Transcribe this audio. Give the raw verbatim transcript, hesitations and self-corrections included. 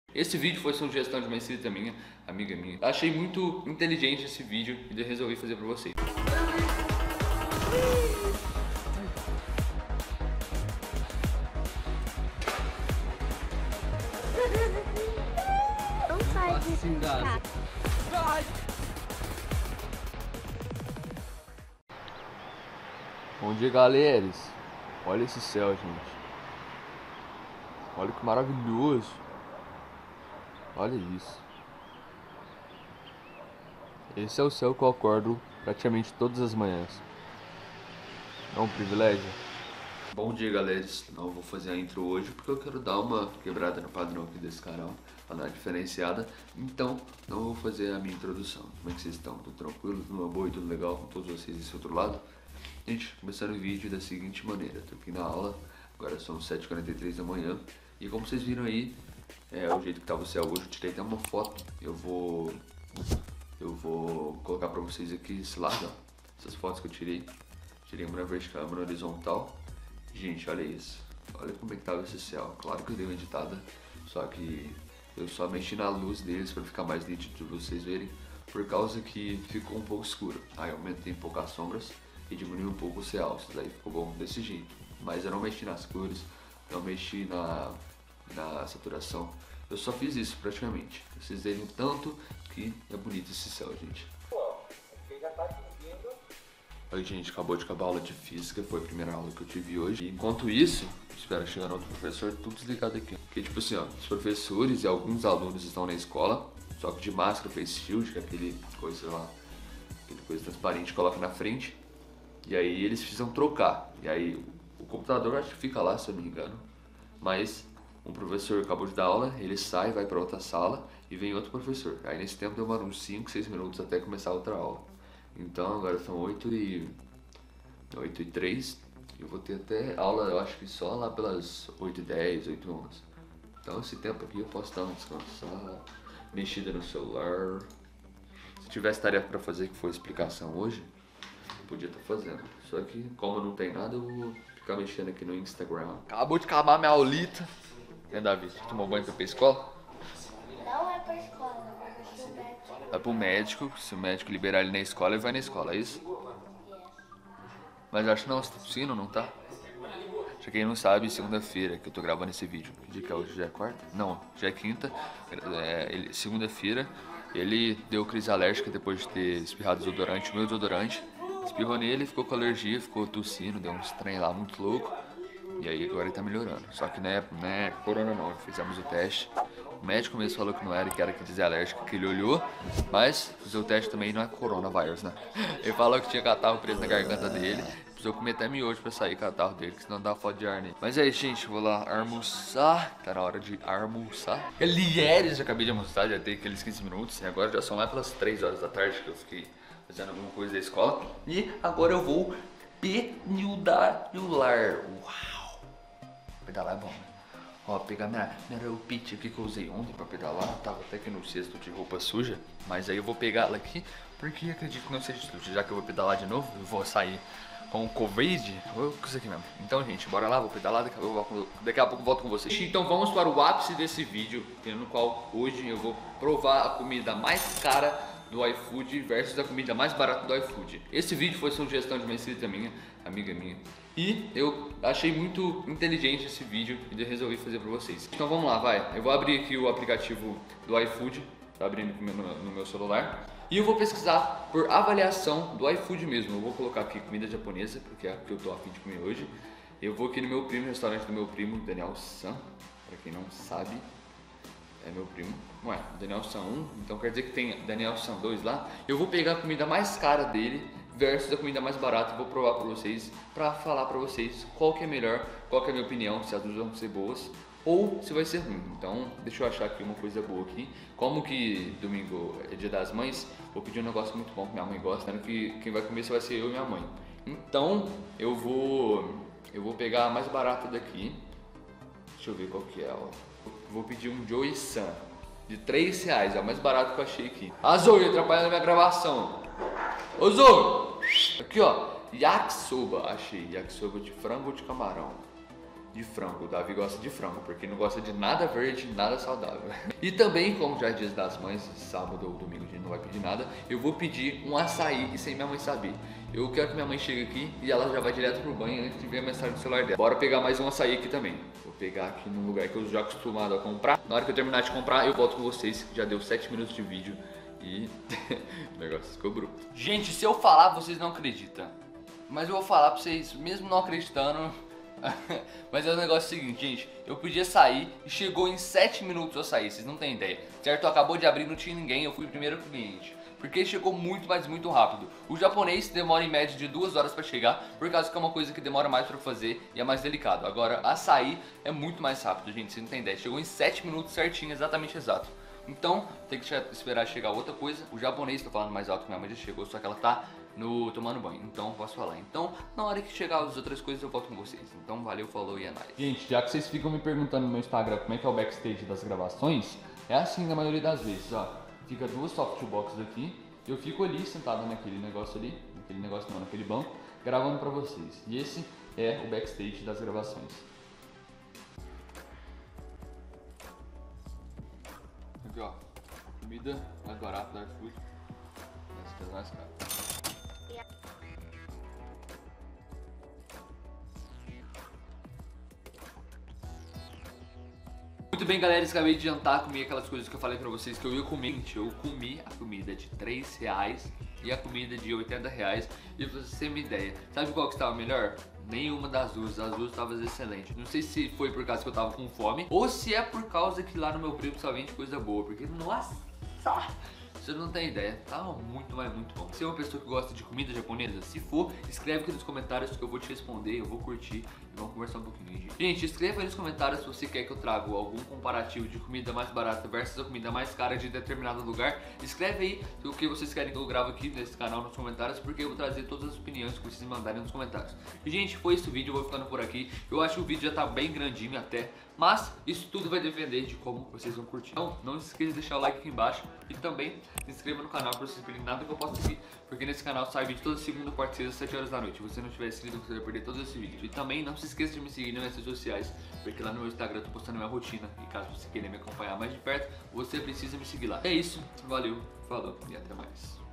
Esse vídeo foi sugestão de uma inscrita minha, amiga minha. Achei muito inteligente esse vídeo e eu resolvi fazer pra vocês. Não faz isso, tá? Bom dia, galeras. Olha esse céu, gente. Olha que maravilhoso. Olha isso. Esse é o céu que eu acordo praticamente todas as manhãs. É um privilégio. Bom dia, galera. Não vou fazer a intro hoje porque eu quero dar uma quebrada no padrão aqui desse canal, pra dar uma diferenciada. Então, não vou fazer a minha introdução. Como é que vocês estão? Tudo tranquilo? Tudo boa e tudo legal com todos vocês desse outro lado? Gente, começando o vídeo da seguinte maneira. Tô aqui na aula, agora são sete e quarenta e três da manhã. E como vocês viram aí, é o jeito que tava o céu hoje. Eu tirei até uma foto. Eu vou... Eu vou colocar pra vocês aqui esse lado, ó. Essas fotos que eu tirei. Tirei uma na vertical, uma na horizontal. Gente, olha isso. Olha como é que tava esse céu. Claro que eu dei uma editada, só que eu só mexi na luz deles pra ficar mais nítido de vocês verem, por causa que ficou um pouco escuro. Aí eu aumentei um pouco as sombras e diminui um pouco os realces. Aí ficou bom desse jeito. Mas eu não mexi nas cores, não mexi na, na saturação. Eu só fiz isso praticamente. Vocês verem o tanto que é bonito esse céu, gente. Oi, gente, acabou de acabar a aula de física, foi a primeira aula que eu tive hoje. E enquanto isso, espera chegar outro professor, tudo desligado aqui. Porque tipo assim, ó, os professores e alguns alunos estão na escola, só que de máscara, face shield, que é aquele coisa lá, aquele coisa transparente que coloca na frente. E aí eles precisam trocar. E aí o computador acho que fica lá, se eu não me engano. Mas um professor acabou de dar aula, ele sai, vai para outra sala e vem outro professor. Aí nesse tempo demora uns cinco, seis minutos até começar outra aula. Então agora são oito e três. Eu vou ter até aula, eu acho que só lá pelas oito e dez, oito e onze. Então esse tempo aqui eu posso dar uma descansada, mexida no celular. Se tivesse tarefa para fazer que foi explicação hoje, eu podia estar fazendo. Só que como não tem nada, eu vou ficar mexendo aqui no Instagram. Acabou de acabar minha aulita. É, Davi, você tomou banho pra ir pra escola? Não é pra escola, vai pro médico. Vai pro médico, se o médico liberar ele na escola, ele vai na escola, é isso? Mas acho que não, você tá tossindo, não tá? Pra quem não sabe, segunda-feira que eu tô gravando esse vídeo, que dia que é hoje? Já é quarta? Não, já é quinta. É, segunda-feira ele deu crise alérgica depois de ter espirrado desodorante, o meu desodorante. Espirrou nele, ficou com alergia, ficou tossindo, deu um estranho lá muito louco. E aí agora ele tá melhorando. Só que não é, não é corona não, fizemos o teste. O médico mesmo falou que não era, que era que dizia alérgico, que ele olhou. Mas fazer o teste também não é coronavírus, né? Ele falou que tinha catarro preso na garganta dele. Precisou comer até miojo pra sair catarro dele, que senão dá falta de ar nele. Mas é isso, gente, vou lá almoçar. Tá na hora de almoçar. Galieres, já acabei de almoçar, já tem aqueles quinze minutos. E agora já são lá pelas três horas da tarde que eu fiquei fazendo alguma coisa da escola. E agora eu vou pedalar. Uau! Pedalar é bom, né? Ó, pegar minha, minha Reupit aqui que eu usei ontem pra pedalar. Tava até aqui no cesto de roupa suja. Mas aí eu vou pegar ela aqui, porque acredito que não seja suja. Já que eu vou pedalar de novo, eu vou sair com o Covid. Ou com isso aqui mesmo. Então, gente, bora lá, vou pedalar. Daqui a pouco, eu, daqui a pouco eu volto com vocês. Então vamos para o ápice desse vídeo, no qual hoje eu vou provar a comida mais cara do iFood versus a comida mais barata do iFood. Esse vídeo foi sugestão de uma inscrita minha, amiga minha. E eu achei muito inteligente esse vídeo e eu resolvi fazer pra vocês. Então vamos lá, vai. Eu vou abrir aqui o aplicativo do iFood, tá abrindo no, no meu celular. E eu vou pesquisar por avaliação do iFood mesmo. Eu vou colocar aqui comida japonesa, porque é a que eu tô a fim de comer hoje. Eu vou aqui no meu primo, restaurante do meu primo, Daniel San, pra quem não sabe. É meu primo, não é? Daniel San um, então quer dizer que tem Daniel San dois lá. Eu vou pegar a comida mais cara dele versus a comida mais barata e vou provar pra vocês, pra falar pra vocês qual que é melhor, qual que é a minha opinião, se as duas vão ser boas ou se vai ser ruim. Então deixa eu achar aqui uma coisa boa aqui. Como que domingo é dia das mães, vou pedir um negócio muito bom que minha mãe gosta, né? Que quem vai comer só vai ser eu e minha mãe. Então eu vou, eu vou pegar a mais barata daqui. Deixa eu ver qual que é, ó. Vou pedir um Joey San de três reais, é o mais barato que eu achei aqui. Ah, Zoe, atrapalhando a minha gravação. Ô Zoe! Aqui ó, yakisoba, achei. Yakisoba de frango ou de camarão? de frango. O Davi gosta de frango, porque não gosta de nada verde, nada saudável. E também, como já é dia das mães, sábado ou domingo a gente não vai pedir nada, eu vou pedir um açaí e sem minha mãe saber. Eu quero que minha mãe chegue aqui e ela já vai direto pro banho antes de ver a mensagem do celular dela. Bora pegar mais um açaí aqui também. Vou pegar aqui num lugar que eu já acostumado a comprar. Na hora que eu terminar de comprar, eu volto com vocês. Já deu sete minutos de vídeo e o negócio ficou bruto. Gente, se eu falar, vocês não acreditam. Mas eu vou falar pra vocês, mesmo não acreditando. Mas é o negócio seguinte, gente. Eu podia sair e chegou em sete minutos eu saí, vocês não tem ideia. Certo? Acabou de abrir, não tinha ninguém, eu fui o primeiro cliente. Porque chegou muito, mas muito rápido. O japonês demora em média de duas horas pra chegar, por causa que é uma coisa que demora mais pra fazer e é mais delicado. Agora, açaí é muito mais rápido, gente, vocês não tem ideia. Chegou em sete minutos certinho, exatamente exato. Então, tem que esperar chegar outra coisa. O japonês, tô falando mais alto que minha mãe já chegou, só que ela tá no tomando banho, então posso falar. Então, na hora que chegar as outras coisas, eu volto com vocês. Então, valeu, falou e é nóis. Gente, já que vocês ficam me perguntando no meu Instagram como é que é o backstage das gravações, é assim na maioria das vezes, ó. Fica duas softboxes aqui, eu fico ali sentado naquele negócio ali, naquele negócio não, naquele banco, gravando pra vocês. E esse é o backstage das gravações. Aqui, ó, comida mais barata da iFood, essa coisa mais cara. Muito bem, galera, acabei de jantar, comi aquelas coisas que eu falei pra vocês que eu ia comer. Gente, eu comi a comida de três reais e a comida de oitenta reais. E pra vocês terem uma ideia, sabe qual que estava melhor? Nenhuma das duas, as duas estavam excelentes. Não sei se foi por causa que eu tava com fome ou se é por causa que lá no meu primo só vende coisa boa. Porque, nossa, você não tem ideia, tá muito, mas muito bom. Se é uma pessoa que gosta de comida japonesa, se for, escreve aqui nos comentários que eu vou te responder, eu vou curtir e vamos conversar um pouquinho, gente. Gente, escreva aí nos comentários se você quer que eu traga algum comparativo de comida mais barata versus a comida mais cara de determinado lugar. Escreve aí o que vocês querem que eu grave aqui nesse canal nos comentários, porque eu vou trazer todas as opiniões que vocês mandarem nos comentários. E, gente, foi esse o vídeo, eu vou ficando por aqui. Eu acho que o vídeo já tá bem grandinho até, mas isso tudo vai depender de como vocês vão curtir. Então, não se esqueça de deixar o like aqui embaixo e também se inscreva no canal para vocês não perderem nada que eu possa seguir, porque nesse canal sai vídeo toda segunda, quarta e sexta, às sete horas da noite. Se você não tiver inscrito, você vai perder todo esse vídeo. E também não se esqueça de me seguir nas redes sociais, porque lá no meu Instagram eu tô postando minha rotina. E caso você queira me acompanhar mais de perto, você precisa me seguir lá. É isso, valeu, falou e até mais.